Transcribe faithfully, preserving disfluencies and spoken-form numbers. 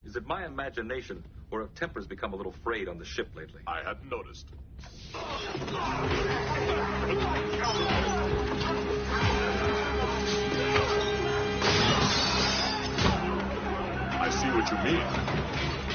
Is it my imagination, or have tempers become a little frayed on the ship lately? I hadn't noticed. I see what you mean.